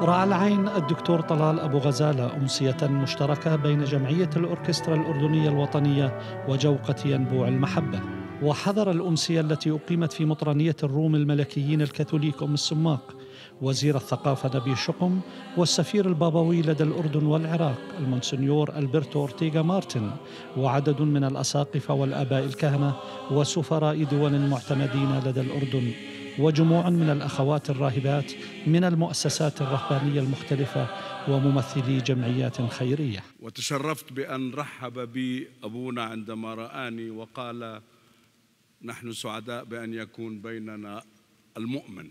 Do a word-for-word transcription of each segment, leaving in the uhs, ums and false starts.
رعى العين الدكتور طلال أبو غزالة أمسية مشتركة بين جمعية الأوركسترا الأردنية الوطنية وجوقة ينبوع المحبة. وحضر الأمسية التي أقيمت في مطرانية الروم الملكيين الكاثوليك أم السماق وزير الثقافة نبي شقم والسفير البابوي لدى الأردن والعراق المونسنيور ألبرتو أورتيغا مارتن وعدد من الأساقفة والآباء الكهنة وسفراء دول معتمدين لدى الأردن وجموع من الأخوات الراهبات من المؤسسات الرهبانية المختلفة وممثلي جمعيات خيرية. وتشرفت بأن رحب بي أبونا عندما رآني وقال: نحن سعداء بأن يكون بيننا المؤمن،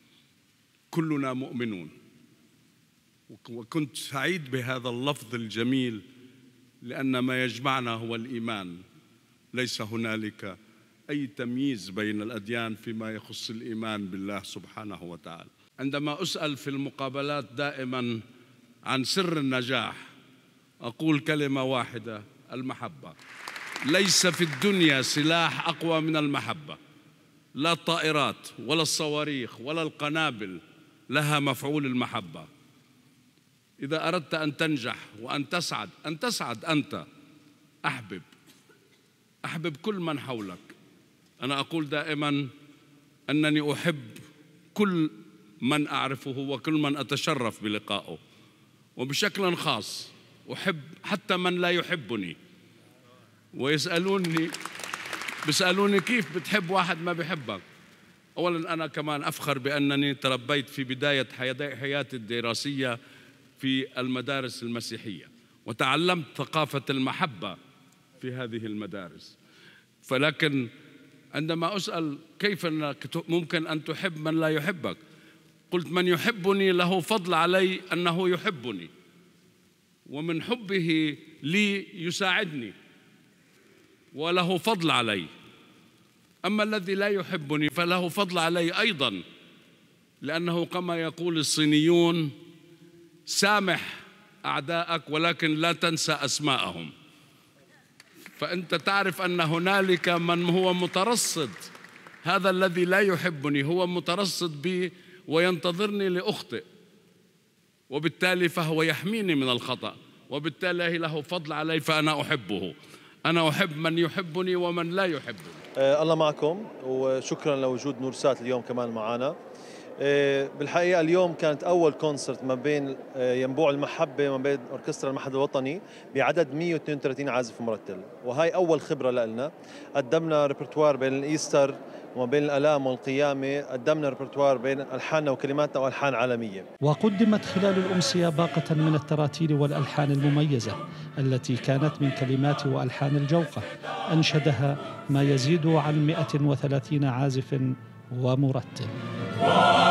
كلنا مؤمنون. وكنت سعيد بهذا اللفظ الجميل لأن ما يجمعنا هو الإيمان، ليس هنالك أي تمييز بين الأديان فيما يخص الإيمان بالله سبحانه وتعالى. عندما أسأل في المقابلات دائما عن سر النجاح أقول كلمة واحدة: المحبة. ليس في الدنيا سلاح أقوى من المحبة، لا الطائرات ولا الصواريخ ولا القنابل لها مفعول المحبة. إذا أردت أن تنجح وأن تسعد أن تسعد أنت، أحبب أحبب كل من حولك. أنا أقول دائما أنني أحب كل من أعرفه وكل من أتشرف بلقائه، وبشكل خاص أحب حتى من لا يحبني. ويسألوني بيسألوني كيف بتحب واحد ما بيحبك؟ أولا أنا كمان أفخر بأنني تربيت في بداية حياتي الدراسية في المدارس المسيحية وتعلمت ثقافة المحبة في هذه المدارس. فلكن عندما أسأل كيف ممكن أن تحب من لا يحبك، قلت: من يحبني له فضل علي أنه يحبني، ومن حبه لي يساعدني وله فضل علي. أما الذي لا يحبني فله فضل علي أيضا، لأنه كما يقول الصينيون: سامح أعداءك ولكن لا تنسى أسماءهم. فأنت تعرف أن هنالك من هو مترصد، هذا الذي لا يحبني هو مترصد بي وينتظرني لأخطئ، وبالتالي فهو يحميني من الخطأ، وبالتالي له فضل علي فأنا أحبه. أنا أحب من يحبني ومن لا يحبني. آه الله معكم، وشكرا لوجود نورسات اليوم كمان معنا. آه بالحقيقة اليوم كانت أول كونسرت ما بين آه ينبوع المحبة وما بين أوركسترا المحل الوطني بعدد مئة واثنين وثلاثين عازف مرتل، وهي أول خبرة لنا. قدمنا ريpertoire بين الإيستر وما بين الآلام والقيامة، قدمنا ريpertoire بين ألحاننا وكلماتنا وألحان عالمية. وقدمت خلال الأمسية باقة من التراتيل والألحان المميزة التي كانت من كلمات وألحان الجوقة، أنشدها ما يزيد عن مئة وثلاثين عازف ومرتل.